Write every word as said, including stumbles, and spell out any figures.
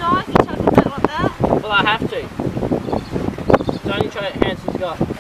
guys, you chuck it back like that. Well, I have to. It's only try hands he's got.